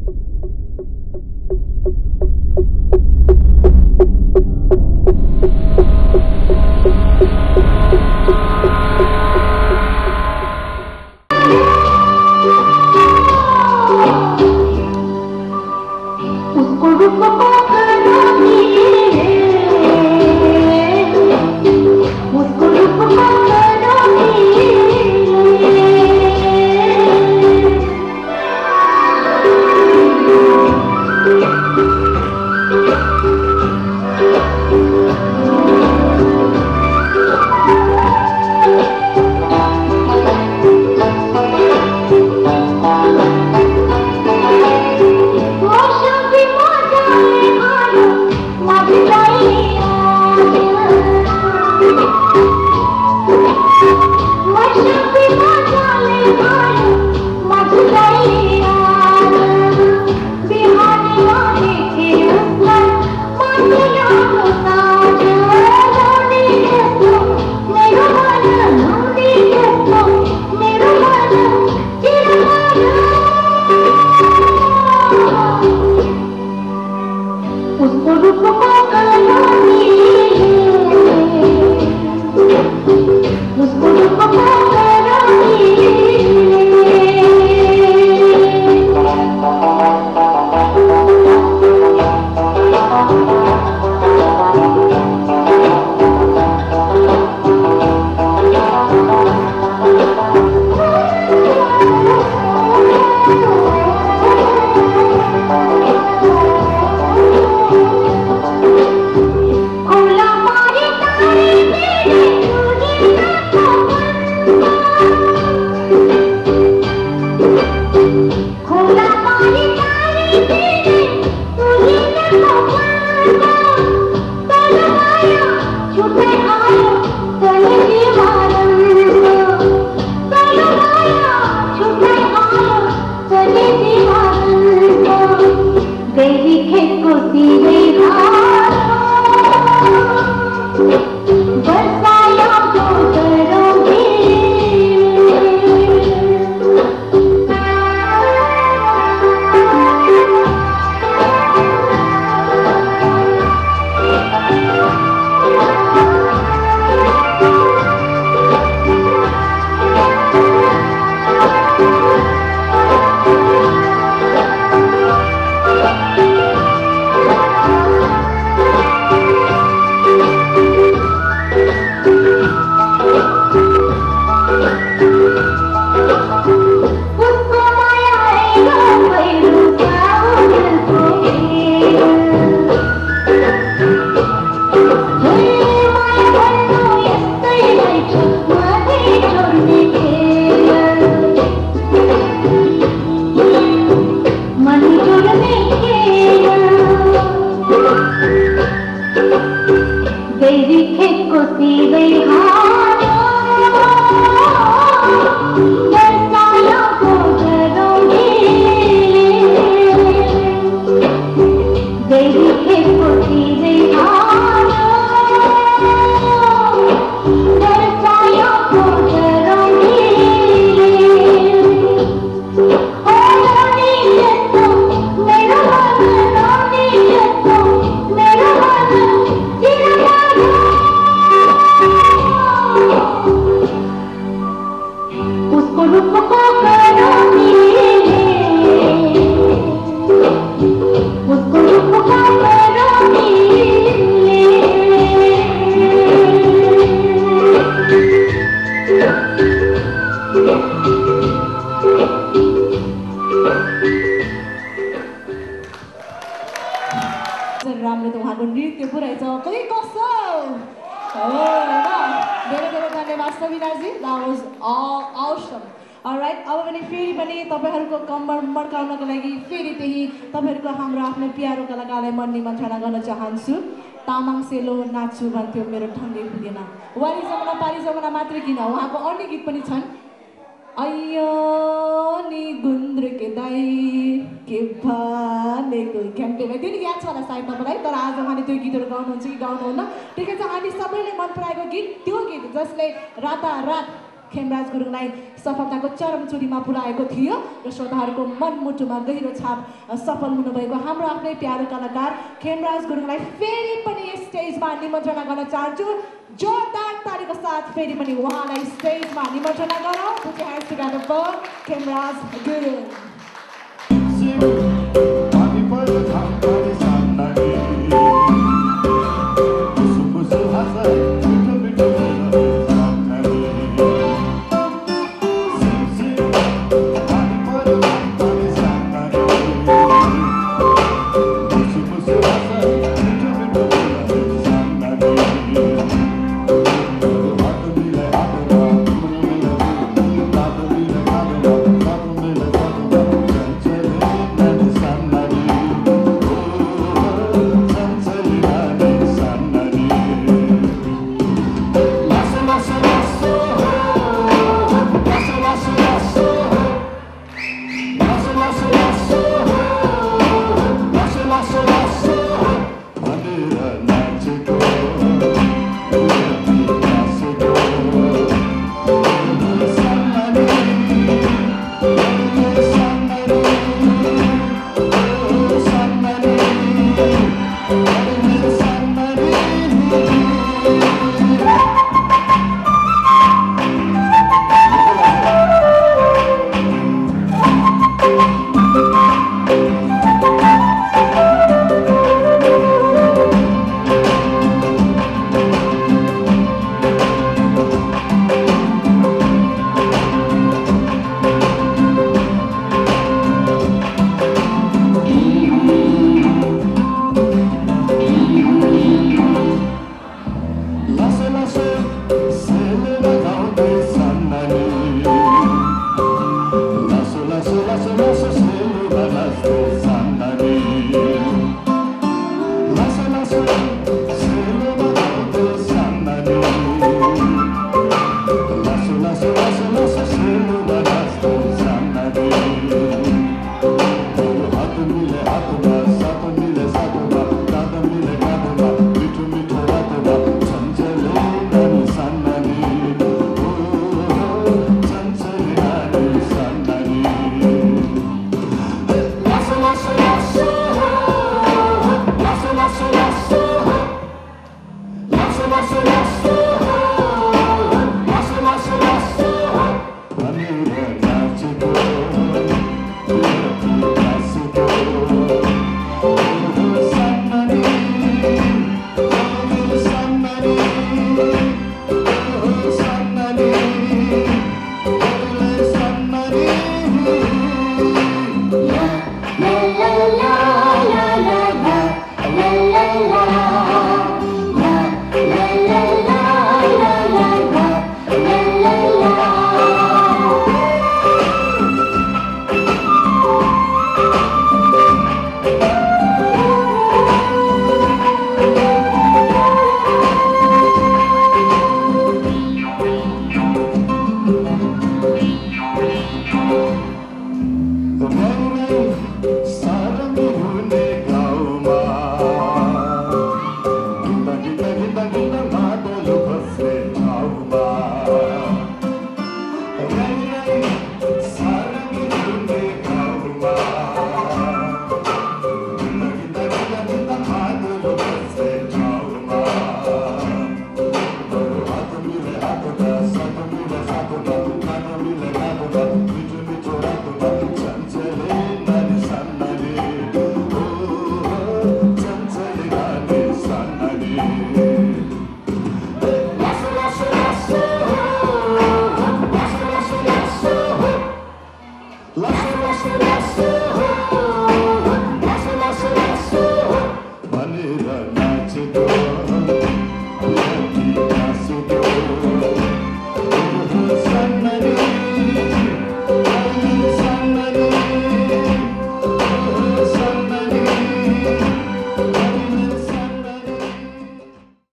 Sabina Grg, that was all awesome. Alright, अब भने फेरि पनि तपाईहरुको कम्बर मर्काउनको लागि फेरि त्यही तपाईहरुको हाम्रो आफ्नो प्यारो कलाकारलाई म निमन्त्रणा गर्न चाहन्छु। तामाङ सेलो नाच्छु भन्थ्यो मेरो ढङ्गै पुगेन। वारी जमुना पारी जमुना मात्र किन उहाँको अन्य गीत पनि छन्। अय्यो नि गुन्द्रुके दाइ के भनेको घ्याम्टेमा त्यो नि याद छ होला सायद तपाईलाई, तर आज उहाँले त्यो गीतहरु गाउनुहुन्छ कि गाउनुहुन्न ठिकै छ। अनि सबैले मन पराएको गीत त्यो गीत जसले रातारात खेम राज गुरुङलाई सफलताको चरम चुरीमा पुर्याएको थियो र श्रोताहरूको मनमुटुमा गहिरो छाप सफल हुनुभएको हाम्रो आफ्नै प्यारो कलाकार खेमराज गुरुङलाई फेरि पनि स्टेजमा निमन्त्रणा गर्न चाहन्छु जोरदार तालीको साथ फेरि पनि उहाँलाई स्टेजमा निमन्त्रणा गरौँ Put your hands together for Khem Raj Grg la la la